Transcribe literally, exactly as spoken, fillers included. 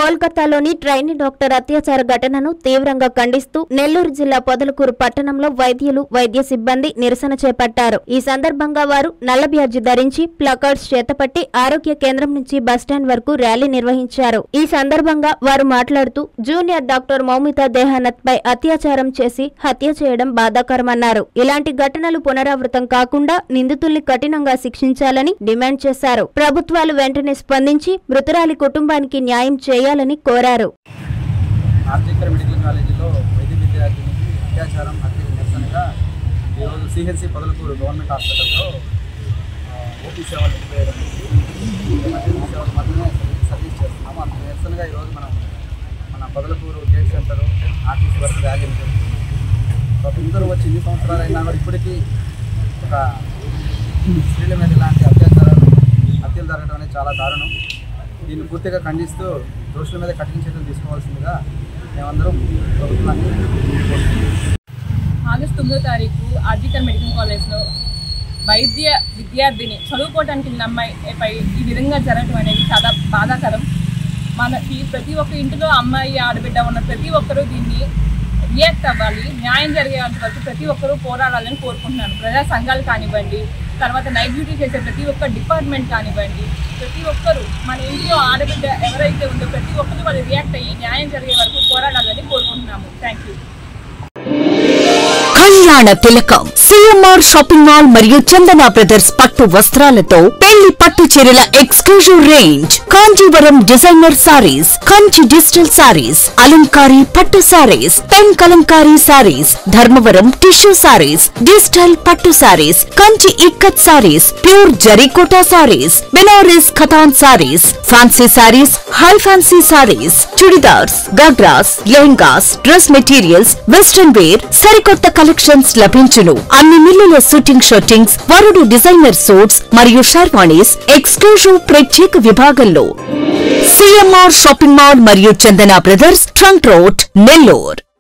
కోల్కతాలోని trainee doctor అత్యాచార ఘటనను తీవ్రంగా ఖండిస్తూ నెల్లూరు జిల్లా పొదలకూరు పట్టణంలో వైద్యులు వైద్య సిబ్బంది నిరసన చేపట్టారు. ఈ సందర్భంగా వారు నల్ల బ్యాడ్జి ధరించి ప్లకార్డ్స్ చేతపట్టి ఆరోగ్య కేంద్రం నుంచి బస్టాండ్ వరకు ర్యాలీ నిర్వహించారు. ఈ సందర్భంగా వారు మాట్లాడుతూ జూనియర్ డాక్టర్ మౌమిత దేహానత్ పై అత్యాచారం చేసి హత్య చేయడం బాధాకరమన్నారు. ఇలాంటి ఘటనలు పునరావృతం కాకుండా నిందితుల్ని కఠినంగా శిక్షించాలని డిమాండ్ చేశారు. ప్రభుత్వాలు వెంటనే స్పందించి మృతురాలి కుటుంబానికి న్యాయం చేయాలని కోరారు. ఆర్జికర్ మెడికల్ కాలేజీలో వైద్య విద్యార్థినికి అత్యాచారం హత్య నిరసనగా ఈరోజు సిహెచ్సి పొదలకూరు గవర్నమెంట్ హాస్పిటల్లో ఓపీ సేవలు సేవలు మాత్రమే సర్వీస్ చేస్తున్నాము. అందుకు నిరసనగా ఈరోజు మనం మన పొదలకూరు గేట్ సెంటర్ ఆర్టీసీ వరకు ర్యాలీ జరుగుతున్నాం. ఇందరూ వచ్చి ఇన్ని సంవత్సరాలు అయినా కూడా ఇప్పటికీ ఒక స్త్రీల మీద ఇలాంటి అత్యాచారాలు హత్యలు జరగడం అనేది చాలా దారుణం. దీన్ని పూర్తిగా ఖండిస్తూ దోషుల మీద కఠిన చర్యలు తీసుకోవాల్సిందిగా మేమందరం ప్రభుత్వాన్ని ఆగస్టు తొమ్మిదో తారీఖు ఆర్జికర్ మెడికల్ కాలేజ్లో వైద్య విద్యార్థిని చదువుకోవడానికి వెళ్ళిన అమ్మాయిపై ఈ విధంగా జరగడం అనేది చాలా బాధాకరం. మనకి ప్రతి ఒక్క ఇంటిలో అమ్మాయి ఆడబిడ్డ ఉన్న ప్రతి ఒక్కరూ దీన్ని రియాక్ట్ అవ్వాలి. న్యాయం జరిగేంత వరకు ప్రతి ఒక్కరూ పోరాడాలని కోరుకుంటున్నాను. ప్రజా సంఘాలు కానివ్వండి, తర్వాత నైట్ డ్యూటీ చేసే ప్రతి ఒక్క డిపార్ట్మెంట్ కానివ్వండి, ప్రతి ఒక్కరూ మన ఇంట్లో ఆడబిడ్డ ఎవరైతే ఉందో ప్రతి ఒక్కరు వాళ్ళు రియాక్ట్ అయ్యి న్యాయం జరిగే వరకు పోరాడాలని కోరుకుంటున్నాము. Thank you. Kalyana Tilakam CMR shopping mall మరియు చందన బ్రదర్స్ పట్టు వస్త్రాలతో పెళ్లి పట్టు చీరల exclusive range, Kanjeevaram designer saris, Kanchi digital saris, అలంకారీ పట్టు saris, pen Kalamkari saris, Dharmavaram tissue saris, digital పట్టు సారీస్, కంచి ఇక్కత్ సారీస్, ప్యూర్ జరీకోటా saris, Banaras Katan saris, fancy saris, high fancy saris, chudidars, ghagras, lehengas, dress materials, western wear, సరికొత్త కలెక్షన్స్ లభించును. అన్ని మిల్లుల షూటింగ్ షూటింగ్స్, వరుడు డిజైనర్ సూట్స్ మరియు షర్వాణీస్ ఎక్స్క్లూజివ్ ప్రత్యేక విభాగంలో సిఎంఆర్ షాపింగ్ మాల్ మరియు Chandana brothers trunk road, Nellore.